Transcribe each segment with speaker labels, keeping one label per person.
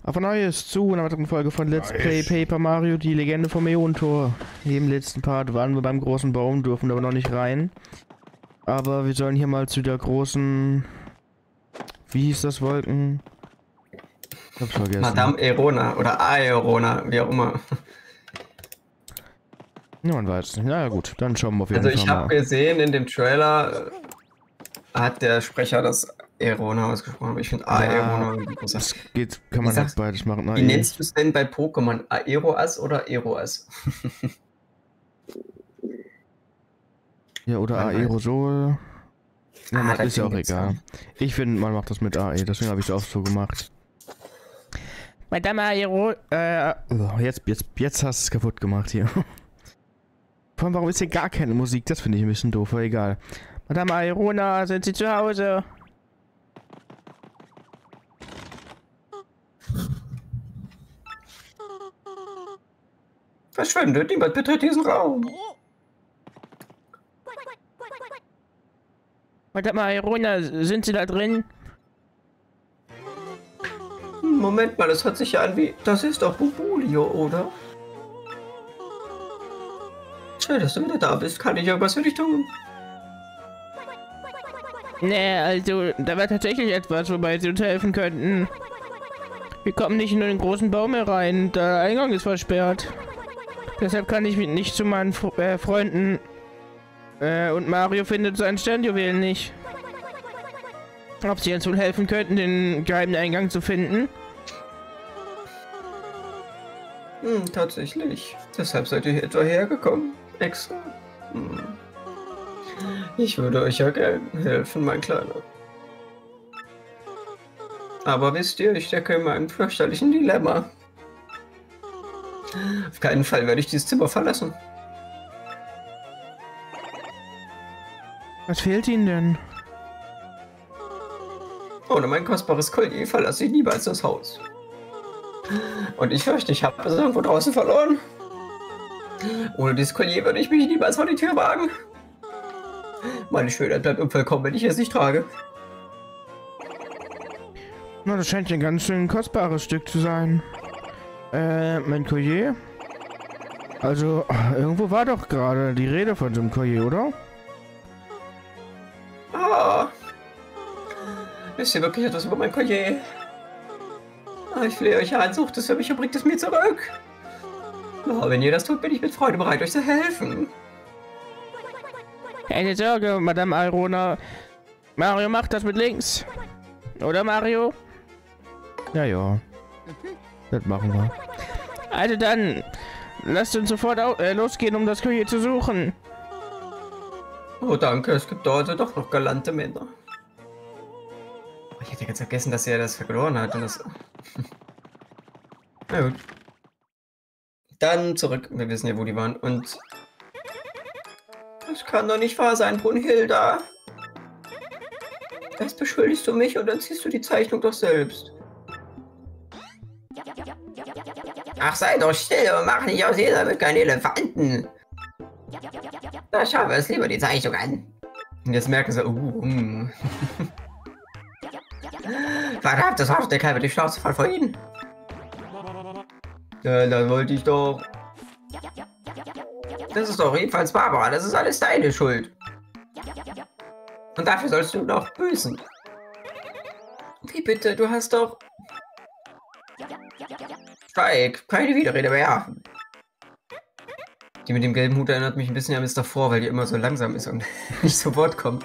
Speaker 1: Auf ein neues zu einer weiteren Folge von Let's Play Paper Mario, die Legende vom Äonentor. Im letzten Part waren wir beim großen Baum, durften aber noch nicht rein. Aber wir sollen hier mal zu der großen... Wie hieß das Wolken? Ich hab's vergessen.
Speaker 2: Madame Aerona oder Aerona, wie auch immer.
Speaker 1: Ja, man weiß nicht. Naja gut, dann schauen wir auf jeden Fall
Speaker 2: Also ich habe gesehen, in dem Trailer hat der Sprecher das Aerona ausgesprochen, aber ich finde Aerona.
Speaker 1: Das geht, kann man halt beides machen.
Speaker 2: Wie nennst du es denn bei Pokémon? Aeroas oder Aeroas?
Speaker 1: Ja, oder Aerosol. Ja, ist ja auch egal. Ich finde, man macht das mit AE, deswegen habe ich es auch so gemacht. Madame Aero... jetzt hast du es kaputt gemacht hier. Vor allem, warum ist hier gar keine Musik? Das finde ich ein bisschen doof, aber egal. Madame Aerona, sind Sie zu Hause?
Speaker 2: Verschwindet, niemand betritt diesen Raum.
Speaker 1: Madame Aerona, sind Sie da drin?
Speaker 2: Moment mal, das hört sich ja an wie... Das ist doch Bubulio, oder? Schön, dass du wieder da bist. Kann ich irgendwas für dich tun?
Speaker 1: Nee, also, da war tatsächlich etwas, wobei Sie uns helfen könnten. Wir kommen nicht in den großen Baum herein, der Eingang ist versperrt. Deshalb kann ich nicht zu meinen Freunden. Und Mario findet seinen Sternjuwelen nicht. Ob Sie uns wohl helfen könnten, den geheimen Eingang zu finden?
Speaker 2: Tatsächlich. Deshalb seid ihr hier etwa hergekommen. Extra. Ich würde euch ja gerne helfen, mein Kleiner. Aber wisst ihr, ich stecke in einem fürchterlichen Dilemma. Auf keinen Fall werde ich dieses Zimmer verlassen.
Speaker 1: Was fehlt Ihnen denn?
Speaker 2: Ohne mein kostbares Collier verlasse ich niemals das Haus. Und ich fürchte, ich habe es irgendwo draußen verloren. Ohne dieses Collier würde ich mich niemals vor die Tür wagen. Meine Schönheit bleibt unvollkommen, wenn ich es nicht trage.
Speaker 1: Na, das scheint ein ganz schön kostbares Stück zu sein. Mein Collier? Also, irgendwo war doch gerade die Rede von so einem Collier, oder?
Speaker 2: Ah. Wisst ihr wirklich etwas über mein Collier? Ich flehe euch an, sucht es für mich und bringt es mir zurück. Oh, wenn ihr das tut, bin ich mit Freude bereit, euch zu helfen.
Speaker 1: Keine Sorge, Madame Aerona. Mario macht das mit links. Oder, Mario? Ja, ja. Das machen wir. Also dann, lasst uns sofort losgehen, um das Collier zu suchen.
Speaker 2: Oh, danke. Es gibt dort doch noch galante Männer. Ich hätte ganz vergessen, dass er das verloren hat. Und das... Na gut. Dann zurück. Wir wissen ja, wo die waren. Und... Das kann doch nicht wahr sein, Brunhilda. Erst beschuldigst du mich und dann ziehst du die Zeichnung doch selbst. Ach, sei doch still und mach nicht aus jeder mit keinen Elefanten. Da schauen wir uns lieber die Zeichnung an. Und jetzt merken sie, Verdammt, das war der Kerl mit dem Schnauze voll vor Ihnen. Ja, dann wollte ich doch... Das ist doch jedenfalls Barbara, das ist alles deine Schuld. Und dafür sollst du noch büßen. Wie bitte, du hast doch... Schweig, keine Widerrede mehr. Die mit dem gelben Hut erinnert mich ein bisschen an Mr. Four, weil die immer so langsam ist und nicht zu Wort kommt.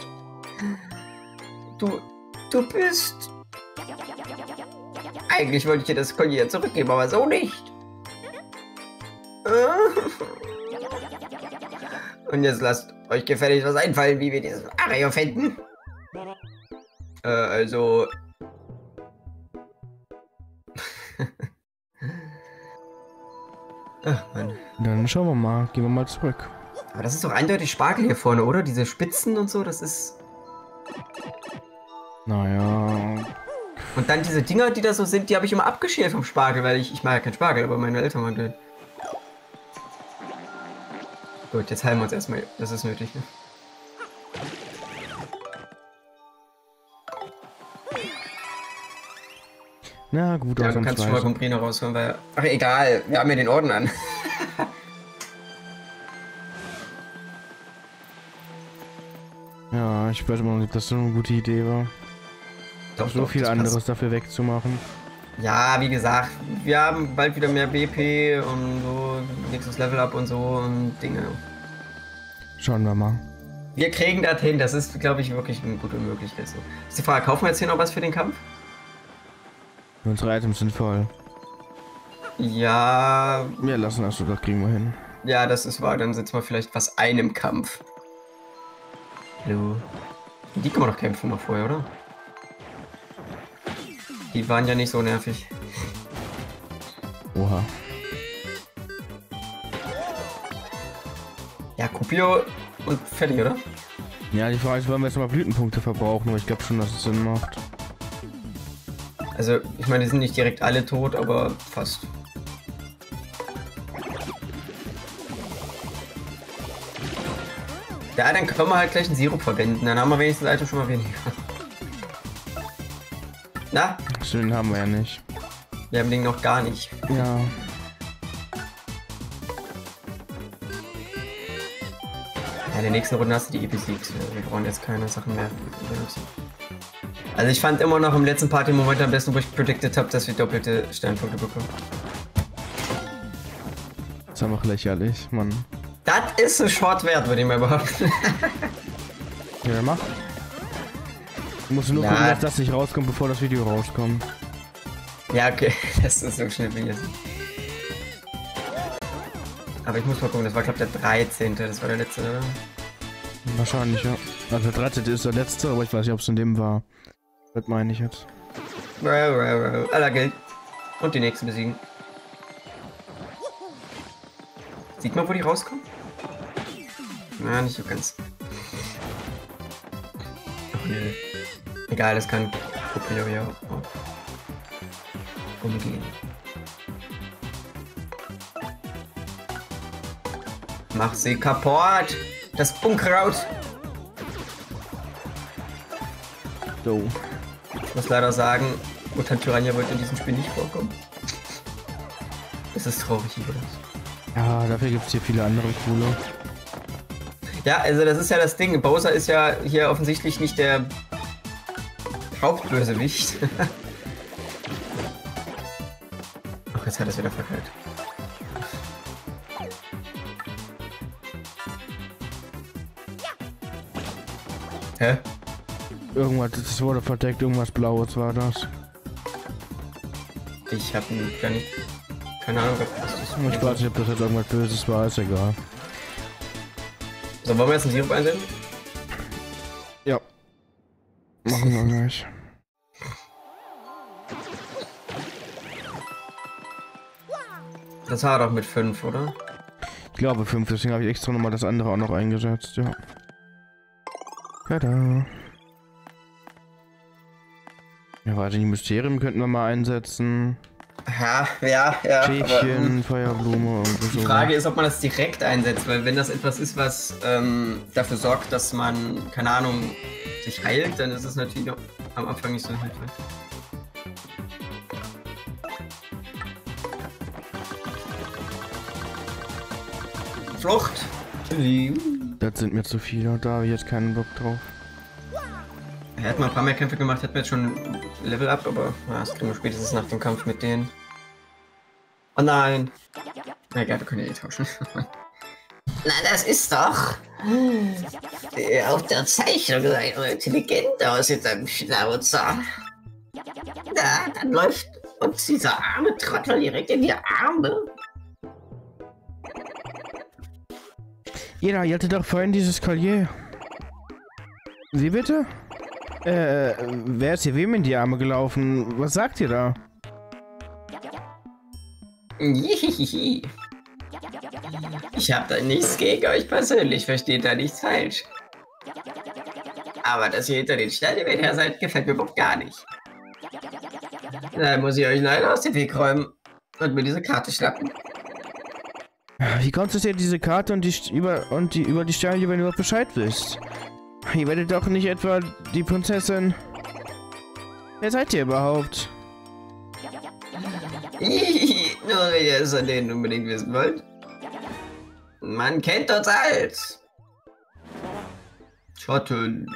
Speaker 2: Du bist... Eigentlich wollte ich dir das Collier zurückgeben, aber so nicht. Und jetzt lasst euch gefällig was einfallen, wie wir dieses Mario finden. Also... Ach, Mann.
Speaker 1: Dann schauen wir mal. Gehen wir mal zurück.
Speaker 2: Aber das ist doch eindeutig Spargel hier vorne, oder? Diese Spitzen und so, das ist...
Speaker 1: Naja...
Speaker 2: Und dann diese Dinger, die da so sind, die habe ich immer abgeschält vom Spargel, weil ich mag ja keinen Spargel, aber meine Eltern waren drin. Gut, jetzt heilen wir uns erstmal. Das ist nötig, ne?
Speaker 1: Na gut,
Speaker 2: ja, du kannst schon mal Comprino rausholen, weil... Ach, egal, wir haben ja den Orden an.
Speaker 1: Ja, ich weiß immer noch nicht, ob das so eine gute Idee war.
Speaker 2: Doch,
Speaker 1: so viel anderes dafür wegzumachen.
Speaker 2: Ja, wie gesagt, wir haben bald wieder mehr BP und so, nächstes Level Up und so und Dinge.
Speaker 1: Schauen wir mal.
Speaker 2: Wir kriegen das hin, das ist, glaube ich, wirklich eine gute Möglichkeit. So. Ist die Frage, kaufen wir jetzt hier noch was für den Kampf?
Speaker 1: Unsere Items sind voll.
Speaker 2: Ja.
Speaker 1: Wir lassen das so, das kriegen wir hin.
Speaker 2: Ja, das ist wahr, dann setzen wir vielleicht was einem Kampf. Hallo. Die kann man doch kämpfen noch vorher, oder? Die waren ja nicht so nervig.
Speaker 1: Oha.
Speaker 2: Ja, Kupio und fertig, oder?
Speaker 1: Ja, die Frage ist, wollen wir jetzt mal Blütenpunkte verbrauchen, aber ich glaube schon, dass es Sinn macht.
Speaker 2: Also, ich meine, die sind nicht direkt alle tot, aber fast. Ja, dann können wir halt gleich einen Sirup verwenden, dann haben wir wenigstens Item schon mal weniger. Na?
Speaker 1: So, den haben wir ja nicht.
Speaker 2: Wir haben den noch gar nicht.
Speaker 1: Ja.
Speaker 2: Ja, in der nächsten Runde hast du die besiegt. Wir brauchen jetzt keine Sachen mehr benutzen. Also ich fand immer noch im letzten Part den Moment am besten, wo ich predicted habe, dass wir doppelte Sternpunkte bekommen.
Speaker 1: Das ist einfach lächerlich, Mann.
Speaker 2: Das ist ein Short wert, würde ich mal behaupten.
Speaker 1: Ja, mach. Du musst nur gucken, dass das nicht rauskommt, bevor das Video rauskommt.
Speaker 2: Ja, okay. Das ist so schnell wie jetzt. Aber ich muss mal gucken, das war glaube ich der 13. Das war der letzte, oder?
Speaker 1: Wahrscheinlich, ja. Also der 13. ist der letzte, aber ich weiß nicht, ob es in dem war. Das meine ich jetzt.
Speaker 2: Aller Geld. Und die nächsten besiegen. Sieht man, wo die rauskommen? Na, nicht so ganz. Ach, nee. Egal, das kann Kupio ja auch umgehen. Mach sie kaputt! Das Unkraut!
Speaker 1: So.
Speaker 2: Ich muss leider sagen, Mutant Piranha wollte in diesem Spiel nicht vorkommen. Es ist traurig über das.
Speaker 1: Ja, dafür gibt es hier viele andere coole.
Speaker 2: Ja, also das ist ja das Ding. Bowser ist ja hier offensichtlich nicht der Hauptbösewicht. Ach, jetzt hat er es wieder verkehrt. Hä?
Speaker 1: Irgendwas, das wurde verdeckt, irgendwas Blaues war das.
Speaker 2: Ich hab gar nicht... Keine Ahnung, was das ist.
Speaker 1: Ich weiß nicht, ob das jetzt irgendwas Böses war, ist egal.
Speaker 2: So, wollen wir jetzt einen Sirup einsetzen?
Speaker 1: Ja. Machen wir gleich.
Speaker 2: Das war doch mit 5, oder?
Speaker 1: Ich glaube 5, deswegen habe ich extra nochmal das andere auch noch eingesetzt, ja. Tada. Ja, warte, die Mysterien könnten wir mal einsetzen.
Speaker 2: Ja.
Speaker 1: Schäfchen, Feuerblume und so.
Speaker 2: Die Frage ist, ob man das direkt einsetzt, weil wenn das etwas ist, was dafür sorgt, dass man, keine Ahnung, sich heilt, dann ist es natürlich am Anfang nicht so hilfreich. Flucht!
Speaker 1: Das sind mir zu viele, da habe ich jetzt keinen Bock drauf.
Speaker 2: Er hat mal ein paar mehr Kämpfe gemacht, hat mir jetzt schon Level Up, aber das kriegen wir spätestens nach dem Kampf mit denen. Oh nein! Na egal, wir können ja eh tauschen. Na, das ist doch auf der Zeichnung so intelligent aus in seinem Schnauzer. Na, dann läuft uns dieser arme Trottel direkt in die Arme.
Speaker 1: Jeder, ihr hattet doch vorhin dieses Collier. Wie bitte? Wer ist hier wem in die Arme gelaufen? Was sagt ihr da?
Speaker 2: Ich hab da nichts gegen euch persönlich, versteht da nichts falsch. Aber dass ihr hinter den Schneidewehren her seid, gefällt mir überhaupt gar nicht. Da muss ich euch leider aus dem Weg räumen und mir diese Karte schnappen.
Speaker 1: Wie kommt es, dass ihr diese Karte und über die Sterne überhaupt Bescheid wisst? Ihr werdet doch nicht etwa die Prinzessin... Wer seid ihr überhaupt?
Speaker 2: Nur wenn ihr es an denen unbedingt wissen wollt. Man kennt uns als Schatten.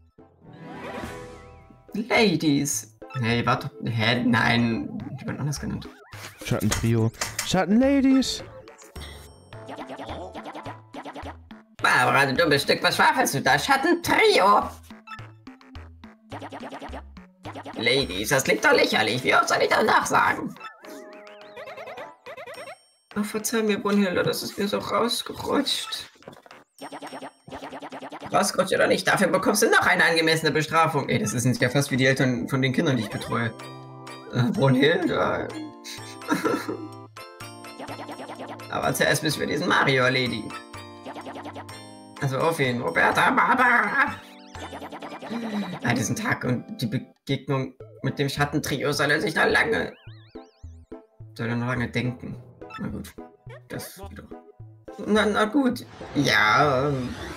Speaker 2: Ladies. Hey, warte. Hä? Nein. Die werden anders genannt.
Speaker 1: Schattentrio. Schattenladies.
Speaker 2: Barbara, du dummes Stück, was schwafelst du da? Schattentrio. Ladies, das klingt doch lächerlich. Wie oft soll ich das nachsagen? Oh, verzeih mir, Brunhilde, das ist mir so rausgerutscht. Rausgerutscht oder nicht, dafür bekommst du noch eine angemessene Bestrafung. Ey, das sind ja fast wie die Eltern von den Kindern, die ich betreue. Brunhilde. Aber zuerst müssen wir diesen Mario erledigen. Also auf ihn, Roberta, Barbara. An diesen Tag und die Begegnung mit dem Schattentrio soll er sich noch lange denken. Na gut, das wieder. Na gut, ja.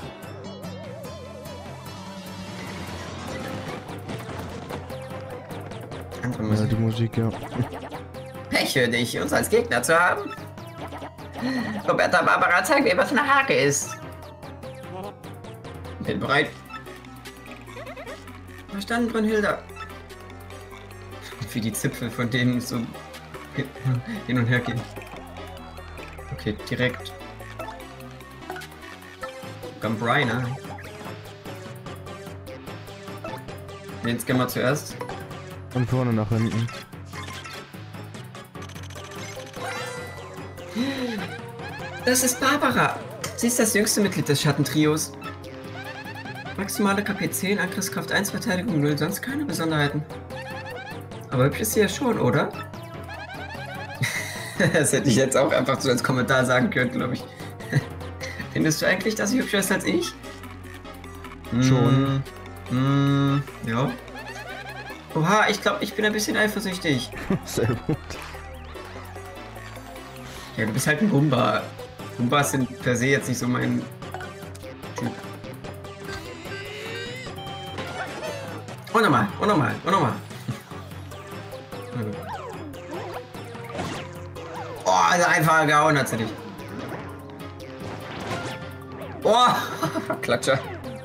Speaker 2: Andere Musik.
Speaker 1: Ja, die Musik, ja.
Speaker 2: Pech für dich, uns als Gegner zu haben. Roberta, Barbara, zeig mir, was eine Hake ist. Bin bereit. Verstanden, Brunhilde. Wie die Zipfel von denen so hin und her gehen. Okay, direkt. Gumbriner. Den scannen wir zuerst.
Speaker 1: Von vorne nach hinten.
Speaker 2: Das ist Barbara. Sie ist das jüngste Mitglied des Schattentrios. Maximale KP 10, Angriffskraft 1, Verteidigung 0, sonst keine Besonderheiten. Aber hübsch ist sie ja schon, oder? Das hätte ich jetzt auch einfach so als Kommentar sagen können, glaube ich. Findest du eigentlich, dass sie hübscher ist als ich?
Speaker 1: Schon.
Speaker 2: Ja. Oha, ich glaube, ich bin ein bisschen eifersüchtig.
Speaker 1: Sehr gut.
Speaker 2: Ja, du bist halt ein Humba. Humbas sind per se jetzt nicht so mein Typ. Und nochmal, und nochmal, und nochmal. Oh, also einfach gehauen hat sie dich. Oh, Klatscher.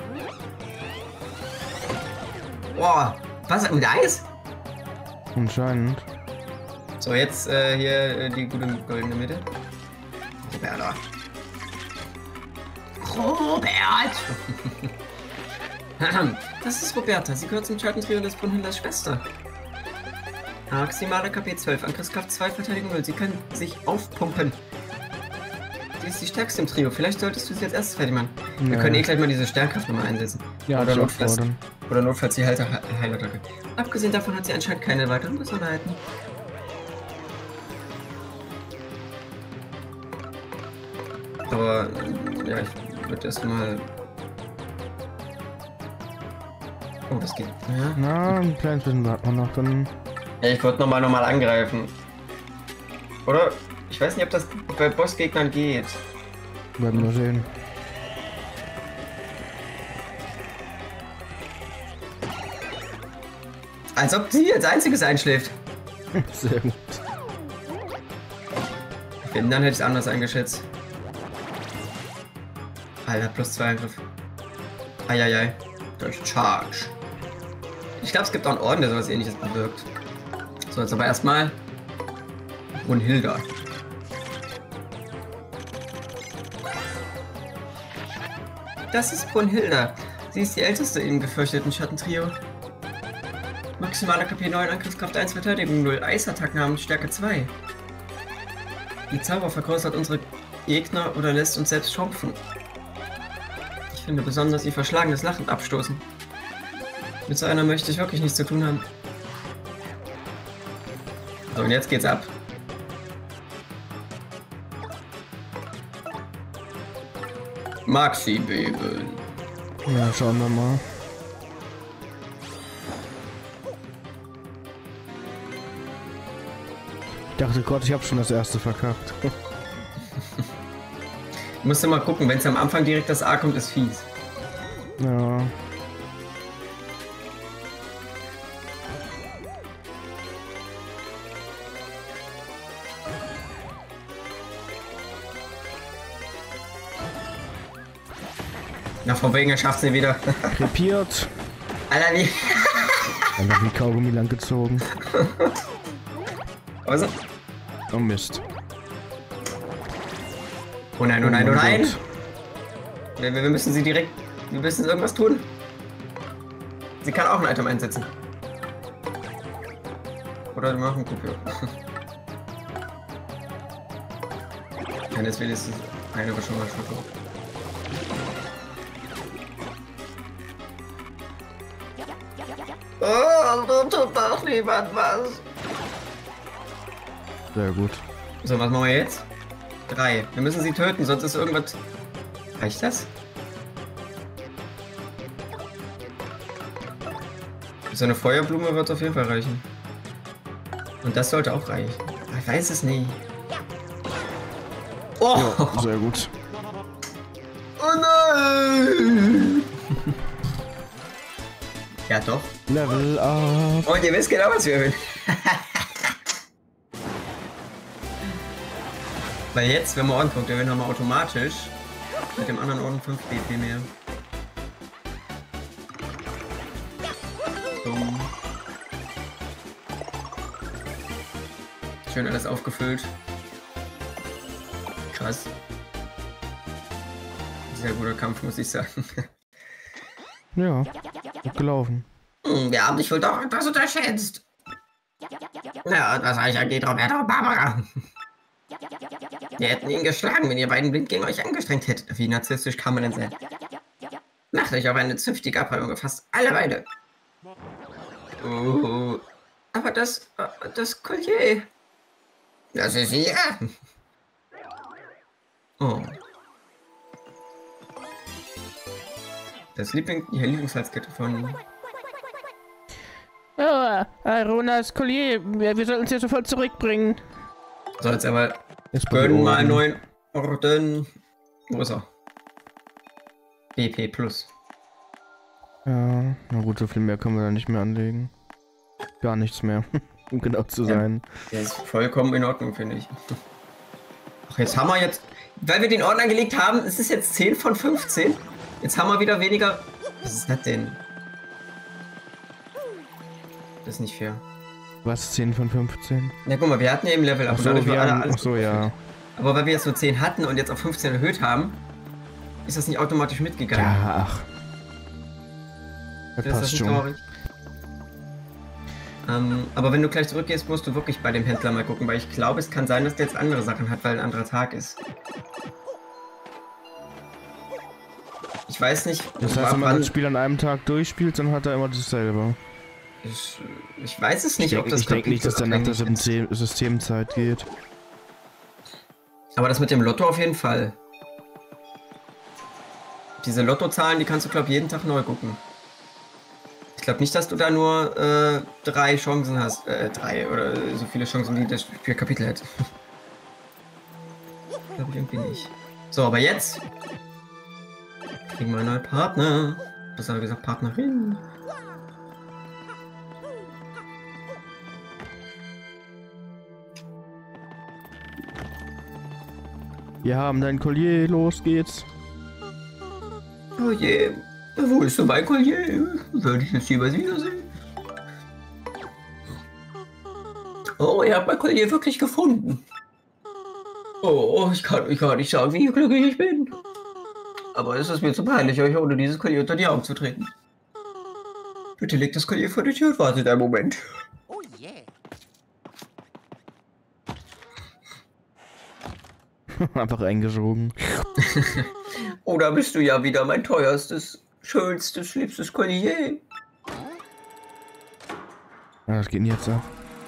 Speaker 2: Oh, was mit Eis?
Speaker 1: Anscheinend.
Speaker 2: So, jetzt hier die gute goldene Mitte. Roberta. Robert! Das ist Roberta. Sie gehört zum Schattentrio des Brunhildes Schwester. Maximale KP 12, Angriffskraft 2, Verteidigung 0. Sie können sich aufpumpen. Sie ist die stärkste im Trio. Vielleicht solltest du sie als erstes fertig machen. Ja. Wir können eh gleich mal diese Sternkraft nochmal einsetzen.
Speaker 1: Ja,
Speaker 2: oder notfalls die Heilattacke. Abgesehen davon hat sie anscheinend keine weiteren Besonderheiten. Aber ja, ich würde erstmal. Oh, das geht. Ja.
Speaker 1: Na, ein kleines bisschen warten wir noch, dann.
Speaker 2: Ja, ich würde nochmal angreifen. Oder? Ich weiß nicht, ob das bei Bossgegnern geht.
Speaker 1: Werden wir sehen.
Speaker 2: Als ob sie als einziges einschläft.
Speaker 1: Sehr gut.
Speaker 2: Wenn, dann hätte ich es anders eingeschätzt. Alter, plus 2 Angriff. Eieiei. Durch Charge. Ich glaube, es gibt auch einen Orden, der sowas ähnliches bewirkt. So, jetzt aber erstmal Brunhilde. Das ist Brunhilde. Sie ist die älteste im gefürchteten Schattentrio. Maximale KP 9, Angriffskraft 1, Verteidigung 0, Eisattacken haben Stärke 2. Die Zauber vergrößert unsere Gegner oder lässt uns selbst schrumpfen. Ich finde besonders ihr verschlagenes Lachen abstoßen. Mit so einer möchte ich wirklich nichts zu tun haben. So, und jetzt geht's ab. Maxi-Beben.
Speaker 1: Ja, schauen wir mal. Ich dachte, Gott, ich habe schon das erste verkackt.
Speaker 2: Musst du mal gucken, wenn es am Anfang direkt das A kommt, ist fies.
Speaker 1: Ja.
Speaker 2: Na, von wegen, er schafft sie wieder.
Speaker 1: Krepiert.
Speaker 2: Alter, wie...
Speaker 1: Einfach wie Kaugummi lang gezogen.
Speaker 2: Also.
Speaker 1: Oh Mist.
Speaker 2: Oh nein, oh nein, oh nein.
Speaker 1: Gott.
Speaker 2: Wir müssen sie direkt... Wir müssen irgendwas tun. Sie kann auch ein Item einsetzen. Oder wir machen Kopie. Dann ist wenigstens eine schon mal verkauft. Oh, da tut doch niemand was.
Speaker 1: Sehr gut.
Speaker 2: So, was machen wir jetzt? 3. Wir müssen sie töten, sonst ist irgendwas... Reicht das? So eine Feuerblume wird auf jeden Fall reichen. Und das sollte auch reichen. Aber ich weiß es nicht. Oh!
Speaker 1: Ja, sehr gut.
Speaker 2: Oh nein! Ja, doch.
Speaker 1: Level up.
Speaker 2: Und ihr wisst genau, was wir will. Weil jetzt, wenn wir Ohrenpunkt gewinnen, haben wir automatisch mit dem anderen Orden 5 BP mehr. So. Schön alles aufgefüllt. Krass. Sehr guter Kampf, muss ich sagen.
Speaker 1: Ja, gut gelaufen.
Speaker 2: Wir haben dich wohl doch etwas unterschätzt. Ja, was euch angeht, Roberto und Barbara. Wir hätten ihn geschlagen, wenn ihr beiden blind gegen euch angestrengt hättet. Wie narzisstisch kann man denn sein? Macht euch auf eine zünftige Abreibung gefasst. Alle beide. Oh, aber das Collier. Das ist hier. Oh. Die Lieblingshalskette von...
Speaker 1: Oh, Ronas Collier. Wir sollten es jetzt sofort zurückbringen.
Speaker 2: So, jetzt aber...
Speaker 1: Jetzt
Speaker 2: gönnen mal einen neuen Orden. Wo ist er? BP Plus.
Speaker 1: Ja, na gut, so viel mehr können wir da nicht mehr anlegen. Gar nichts mehr, um genau zu sein.
Speaker 2: Der ist vollkommen in Ordnung, finde ich. Ach, jetzt haben wir jetzt... Weil wir den Orden angelegt haben, ist es jetzt 10 von 15. Jetzt haben wir wieder weniger... Was ist das denn? Das ist nicht fair.
Speaker 1: Was, 10 von 15?
Speaker 2: Na guck mal, wir hatten ja eben Level Up.
Speaker 1: Ach so, ach so, ja.
Speaker 2: Aber weil wir jetzt nur 10 hatten und jetzt auf 15 erhöht haben, ist das nicht automatisch mitgegangen.
Speaker 1: Ja, ach. Das passt schon.
Speaker 2: Traurig. Aber wenn du gleich zurückgehst, musst du wirklich bei dem Händler mal gucken, weil ich glaube, es kann sein, dass der jetzt andere Sachen hat, weil ein anderer Tag ist. Ich weiß nicht.
Speaker 1: Das heißt, wenn man das Spiel an einem Tag durchspielt, dann hat er immer dasselbe.
Speaker 2: Ich weiß es nicht, ob das...
Speaker 1: Ich denke nicht, dass danach das Systemzeit geht.
Speaker 2: Aber das mit dem Lotto auf jeden Fall. Diese Lottozahlen, die kannst du, glaube ich, jeden Tag neu gucken. Ich glaube nicht, dass du da nur 3 Chancen hast. 3 oder so viele Chancen, wie das Spiel Kapitel hat. Glaube ich irgendwie nicht. So, aber jetzt kriegen wir einen neuen Partner. Besser gesagt, Partnerin.
Speaker 1: Wir haben dein Collier, los geht's.
Speaker 2: Oh je, wo ist so mein Collier? Würde ich jetzt jemals wiedersehen? Oh, ihr habt mein Collier wirklich gefunden. Oh, ich kann euch gar nicht sagen, wie glücklich ich bin. Aber es ist mir zu peinlich, euch ohne dieses Collier unter die Augen zu treten. Bitte legt das Collier vor die Tür und wartet einen Moment.
Speaker 3: Oh yeah.
Speaker 1: Einfach eingesogen.
Speaker 2: Oder bist du ja wieder mein teuerstes, schönstes, liebstes Collier?
Speaker 1: Ja, das geht jetzt ab.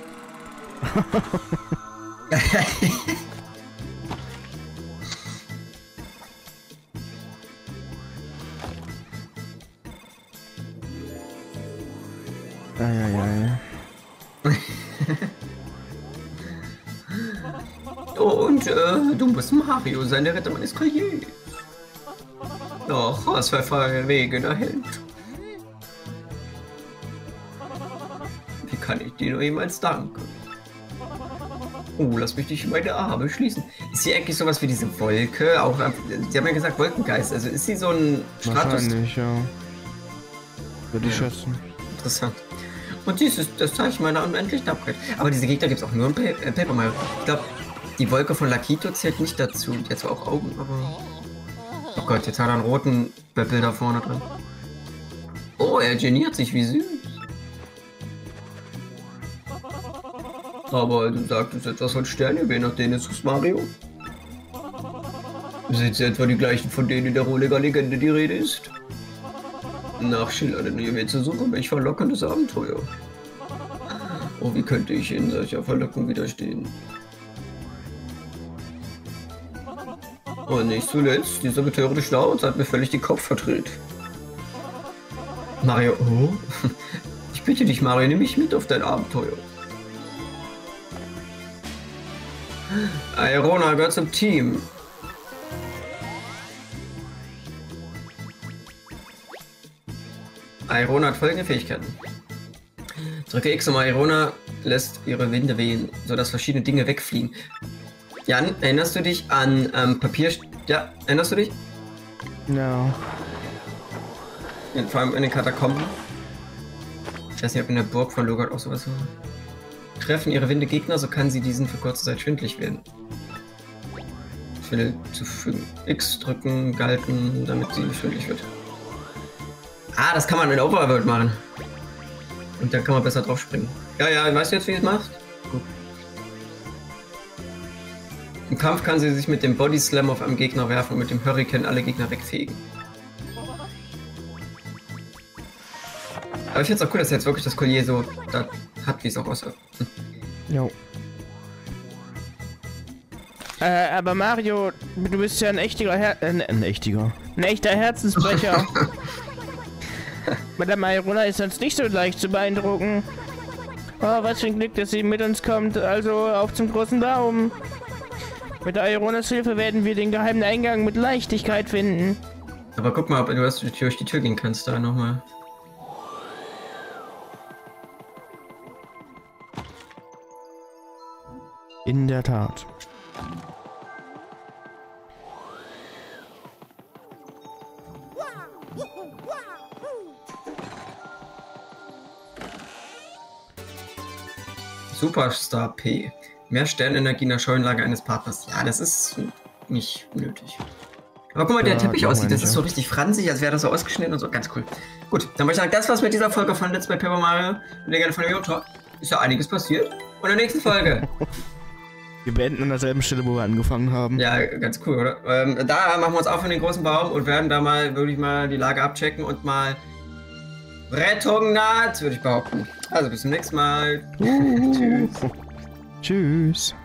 Speaker 2: Und du musst Mario sein, der Retter meines Colliers. Ach, was für verwegener Held. Wie kann ich dir nur jemals danken? Oh, lass mich nicht meine Arme schließen. Ist sie eigentlich sowas wie diese Wolke? Auch, sie haben ja gesagt Wolkengeist. Also ist sie so ein Stratus?
Speaker 1: Wahrscheinlich, ja. Würde ich schätzen.
Speaker 2: Interessant. Und dies ist das Zeichen meiner unendlichen Tapferkeit. Aber diese Gegner gibt es auch nur im Paper Mario. Ich glaube, die Wolke von Lakitu zählt nicht dazu. Die hat zwar auch Augen, aber... Oh Gott, jetzt hat er einen roten Böppel da vorne drin. Oh, er geniert sich, wie süß. Aber du sagtest etwas von Sternjuwelen, nach denen ist es Mario. Sind sie etwa die gleichen, von denen in der Roleger Legende die Rede ist? Nach schillernden Juwelen zu suchen, welch verlockendes Abenteuer. Oh, wie könnte ich in solcher Verlockung widerstehen? Und nicht zuletzt, dieser betörende Schnauz hat mir völlig den Kopf verdreht. Mario, oh? Ich bitte dich, Mario, nimm mich mit auf dein Abenteuer. Airona gehört zum Team. Airona hat folgende Fähigkeiten. Drücke X um Airona lässt ihre Winde wehen, sodass verschiedene Dinge wegfliegen. Jan, erinnerst du dich an Papier... Ja, erinnerst du dich?
Speaker 1: Ja.
Speaker 2: Vor allem in den Katakomben. Ich weiß nicht, ob in der Burg von Logart auch sowas war. Treffen ihre Winde Gegner, so kann sie diesen für kurze Zeit schwindlig werden. Ich will zufügen. X drücken, galten, damit sie schwindlig wird. Ah, das kann man in der Overworld machen. Und dann kann man besser drauf springen. Ja, ja, weißt du jetzt, wie du es machst? Gut. Im Kampf kann sie sich mit dem Body Slam auf einem Gegner werfen und mit dem Hurricane alle Gegner wegfegen. Aber ich finde es auch cool, dass er jetzt wirklich das Collier so da hat, wie es auch aussieht.
Speaker 1: Jo. Aber Mario, du bist ja ein echter ein echter Herzensbrecher. Madame Airona ist sonst nicht so leicht zu beeindrucken. Oh, was für ein Glück, dass sie mit uns kommt. Also auf zum großen Baum. Mit Aeronas Hilfe werden wir den geheimen Eingang mit Leichtigkeit finden.
Speaker 2: Aber guck mal, ob du durch die Tür gehen kannst, da nochmal.
Speaker 1: In der Tat.
Speaker 2: Superstar P. Mehr Sternenergie in der Scheunenlage eines Partners. Ja, das ist nicht nötig. Aber guck mal, der Teppich aussieht. Das ist so richtig fransig, als wäre das so ausgeschnitten und so. Ganz cool. Gut, dann möchte ich sagen, das war's mit dieser Folge von Let's Play Paper Mario. Und gerne von mir ist ja einiges passiert. Und in der nächsten Folge.
Speaker 1: Wir beenden an derselben Stelle, wo wir angefangen haben.
Speaker 2: Ja, ganz cool, oder? Da machen wir uns auf in den großen Baum und werden da mal wirklich mal die Lage abchecken und mal Rettung naht, würde ich behaupten. Also bis zum nächsten Mal.
Speaker 1: Tschüss. Tschüss.